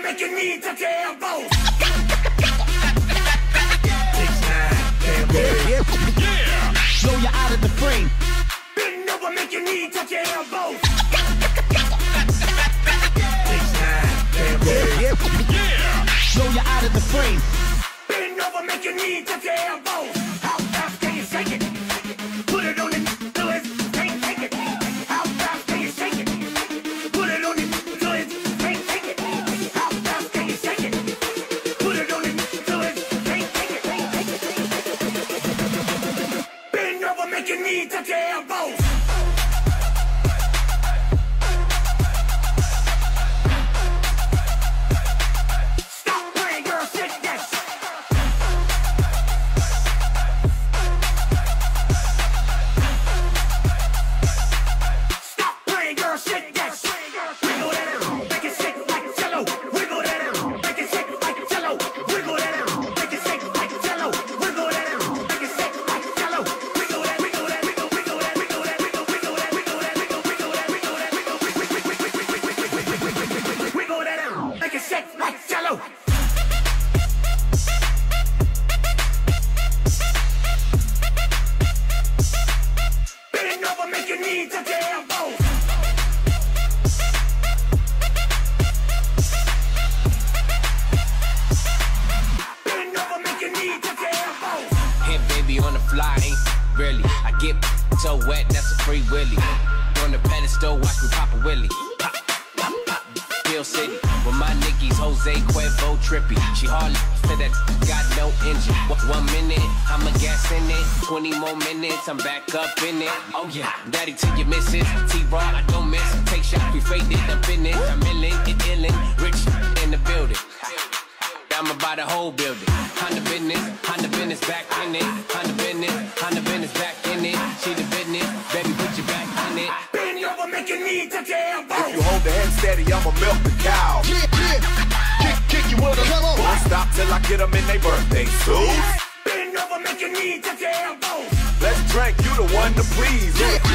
make your knee touch your elbows. Yeah. Blow you out of the frame. Bend over, make your knee touch your elbows. Yeah. Blow you out of the frame. Bend over, make your knee touch your elbows. How fast can you shake it? Put it on it till it can't take it. How fast can you shake it? Put it on it till it can't take it. How fast can you shake it? Put it on it till it can't take it. Bend over, make your knee touch your elbows. So wet, that's a free willy. On the pedestal, watch me pop a willy. Pop, pop, pop. Hill City, with my Nickies, Jose Cuervo trippy. She hardly said that got no engine. 1 minute, I'ma gas in it. 20 more minutes, I'm back up in it. Oh yeah, daddy till you miss it. T-Raw, I don't miss. Take shots, we faded up in it. I'm illin', rich in the building. I'm about the whole building. On the business, back in it. On the business, back in it. She the business, baby, put your back in it. Bend over, make your knee touch your elbows. If you hold the head steady, I'ma milk the cow. Kick you with them. Won't stop till I get them in their birthday suits. Bend over, make your knee touch your elbows. Let's drink, you the one to please.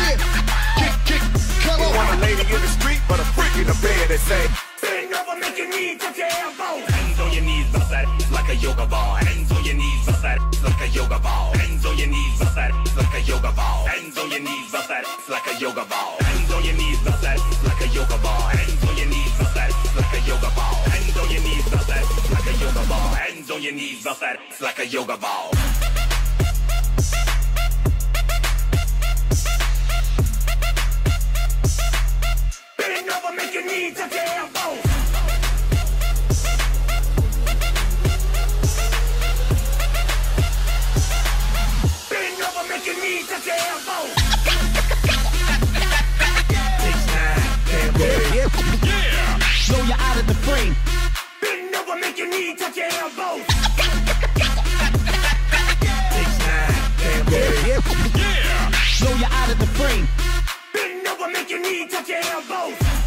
Kick. You want a lady in the street, but a freak in the bed, they say. Bend over, make your knee touch your elbows. Hands on your knees, bust that like a yoga ball. Hands on your knees, bust that like a yoga ball. Hands on your knees, bust that like a yoga ball. Hands on your knees, bust that like a yoga ball. Hands on your knees, bust that like a yoga ball. Hands on your knees, bust that like a yoga ball. Hands on your knees, bust that like a yoga ball. Hands on your knees, bust that like a yoga ball. Bend over, make your knee touch your elbows. Bend over, make your knee touch your elbows. Yeah. Blow you out of the frame. Bend over, make your knee touch your elbows. Yeah. Blow you out of the frame. Bend over, make your knee touch your elbows.